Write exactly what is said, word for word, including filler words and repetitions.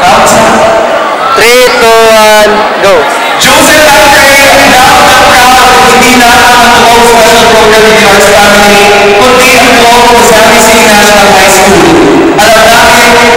three, two, one, go. Joseph Patrick, now the proud, hindi lamang ang buong special program in the arts family, kundi ang buong Quezon City National High School. Alam namin